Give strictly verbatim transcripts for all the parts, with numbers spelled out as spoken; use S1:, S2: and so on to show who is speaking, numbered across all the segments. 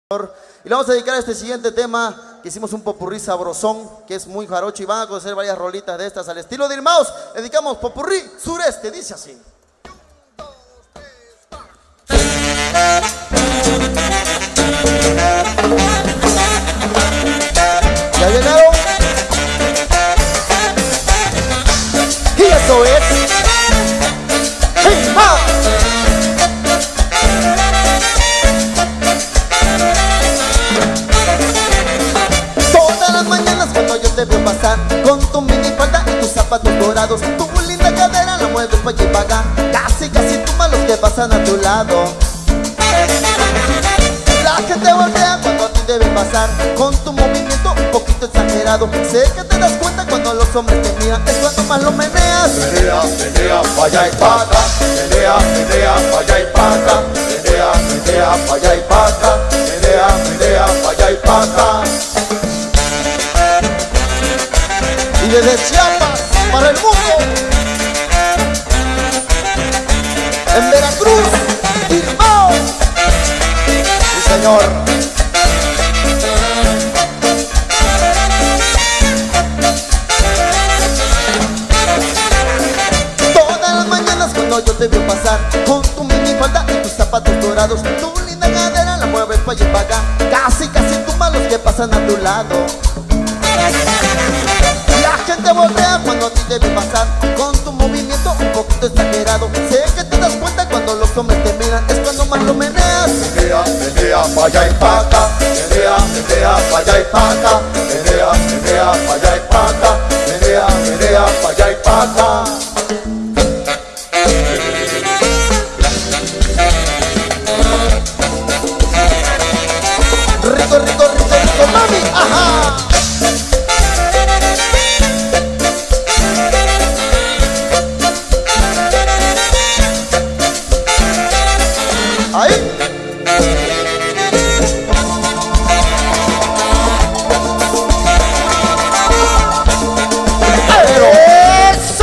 S1: Y le vamos a dedicar a este siguiente tema que hicimos un popurrí sabrosón, que es muy jarocho, y van a conocer varias rolitas de estas al estilo de Irmãos. Dedicamos popurrí sureste, dice así. ¿Ya llegaron? Y eso es Irmãos. Te veo pasar con tu minifalda y tus zapatos dorados. Tu linda cadera la mueves pa' allí y pa' acá. Casi, casi tú malos que pasan a tu lado. La gente voltea cuando a ti te ve pasar con tu movimiento un poquito exagerado. Sé que te das cuenta cuando los hombres te miran, es cuando más lo meneas.
S2: Menea, menea, pa' allá y pa' acá. Menea, menea, pa' allá y pa' acá. Menea, menea, pa' allá y pa' acá. Menea, menea, pa' allá y pa' acá.
S1: Y desde Chiapas para el mundo, en Veracruz, Irmãos. Sí, señor. Todas las mañanas cuando yo te veo pasar con tu minifalda y tus zapatos dorados, tu linda cadera la mueves pa' allá y pa' acá. Casi, casi tú malos que pasan a tu lado. La gente voltea cuando a ti te ve pasar con tu movimiento un poquito exagerado. Sé que te das cuenta cuando los hombres te miran, es cuando más lo meneas.
S2: Menea, menea, pa' allá y pa' acá. Menea, menea, pa' allá y pa' acá. Menea, menea, pa' allá y pa' acá. Menea, menea, pa' allá y pa' acá.
S1: Rico, rico, rico, rico, mami, ajá. Ahí. Pero eso.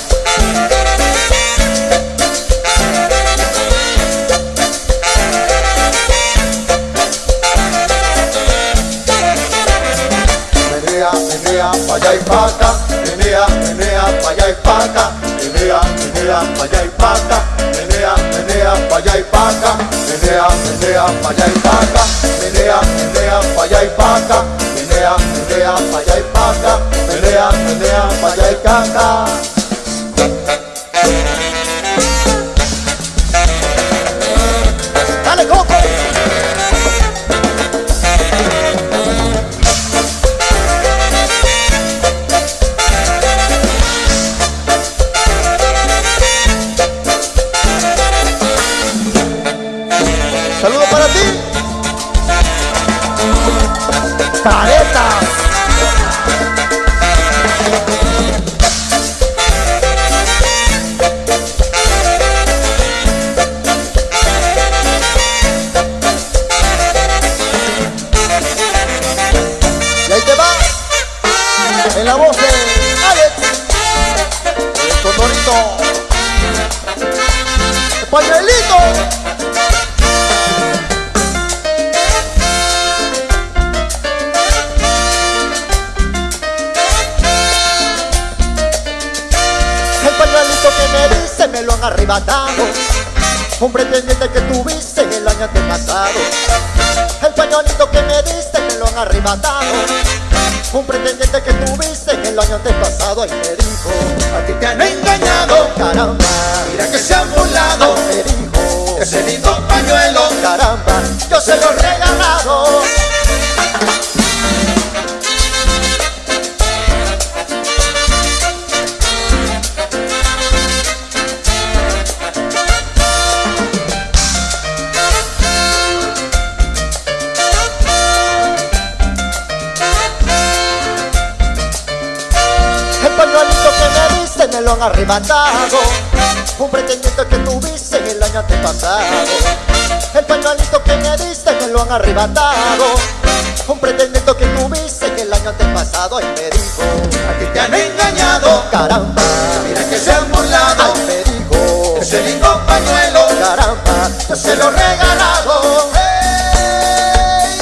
S2: Menea, menea, pa' allá y pa' acá. Menea, menea, pa' allá y pa' acá. Menea, menea, pa' allá y pa' acá. Menea, menea, pa' allá y pa' acá. Menea, menea, pa' allá y pa' acá. Menea, menea, pa' allá y pa' acá. Menea, menea, pa' allá y pa' acá. Menea, menea, pa' allá y pa' acá.
S1: Dale, Coco. Saludos para ti. Caretas. Y ahí te va, en la voz de Alex, el cotorrito, el pañuelito. El pañuelito que me dice me lo han arrebatado, un pretendiente que tuviste el año antepasado. El pañuelito que me diste me lo han arrebatado, un pretendiente que tuviste el año antepasado. Y me dijo,
S2: A ti te han engañado,
S1: caramba,
S2: mira que se han burlado.
S1: ay, me dijo,
S2: Ese lindo pañuelo,
S1: caramba, yo se lo he regalado. El pañuelito que me diste me lo han arrebatado, un pretendiente que tuviste el año antepasado. El pañuelito que me diste me lo han arrebatado, un pretendiente que tuviste el año antepasado. Y me dijo,
S2: a ti te han engañado,
S1: caramba,
S2: mira que se han burlado.
S1: ay, me dijo,
S2: Ese lindo pañuelo,
S1: caramba, yo se lo he regalado.
S2: ¡Hey!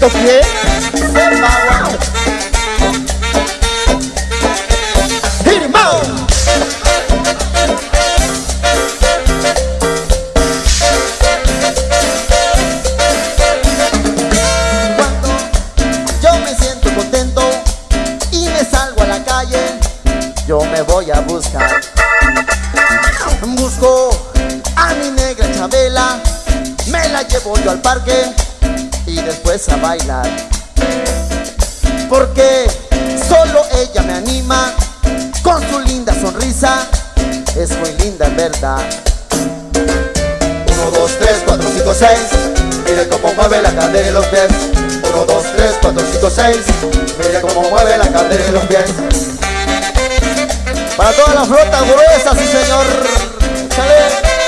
S1: ¿Esto qué? Semagua. ¡Firmao! Cuando yo me siento contento y me salgo a la calle, yo me voy a buscar. Busco a mi negra Chabela, me la llevo yo al parque y después a bailar, porque solo ella me anima con su linda sonrisa, es muy linda en verdad.
S2: Uno, dos, tres, cuatro, cinco, seis. Mire cómo mueve la cadera y los pies. Uno, dos, tres, cuatro, cinco, seis. Mire cómo mueve la cadera y los pies.
S1: Para toda la flota gruesa, sí señor. Chale.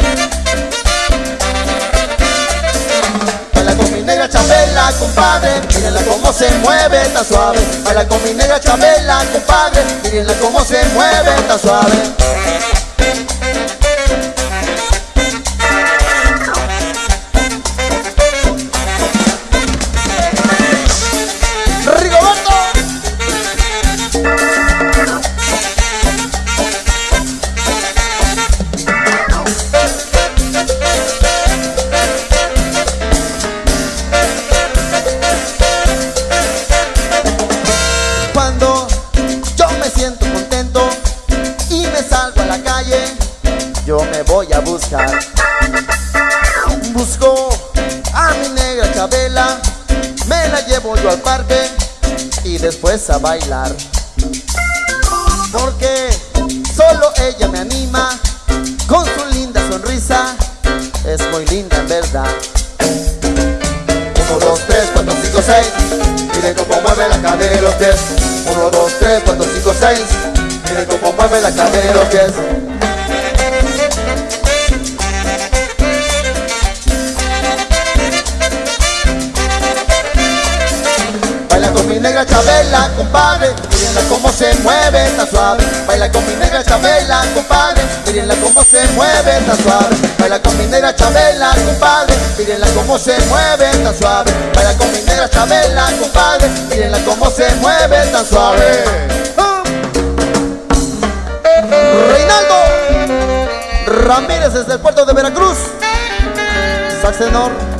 S2: Baila con mi negra Chabela, compadre, mírenla cómo se mueve, tan suave. Baila con mi negra Chabela, compadre, mírenla cómo se mueve, tan suave.
S1: Rigoberto. Cuando yo me siento contento y me salgo a la calle, yo me voy a buscar. Busco a mi negra Chabela, me la llevo yo al parque y después a bailar, porque solo ella me anima con su linda sonrisa, es muy linda en verdad.
S2: Uno, dos, tres, cuatro, cinco, seis. Miren cómo mueve la cadera y los pies. Uno, dos, tres, cuatro, cinco, seis. Miren cómo mueve la cadera y los pies. Baila con mi negra Chabela, compadre, mírenla cómo se mueve, tan suave. Baila con mi negra Chabela, compadre, mírenla cómo se mueve, tan suave. Baila con mi negra Chabela, compadre, mírenla cómo se mueve, tan suave. Baila con mi negra Chabela, compadre, mírenla cómo se mueve, tan suave.
S1: Reinaldo Ramírez desde el puerto de Veracruz, sax tenor.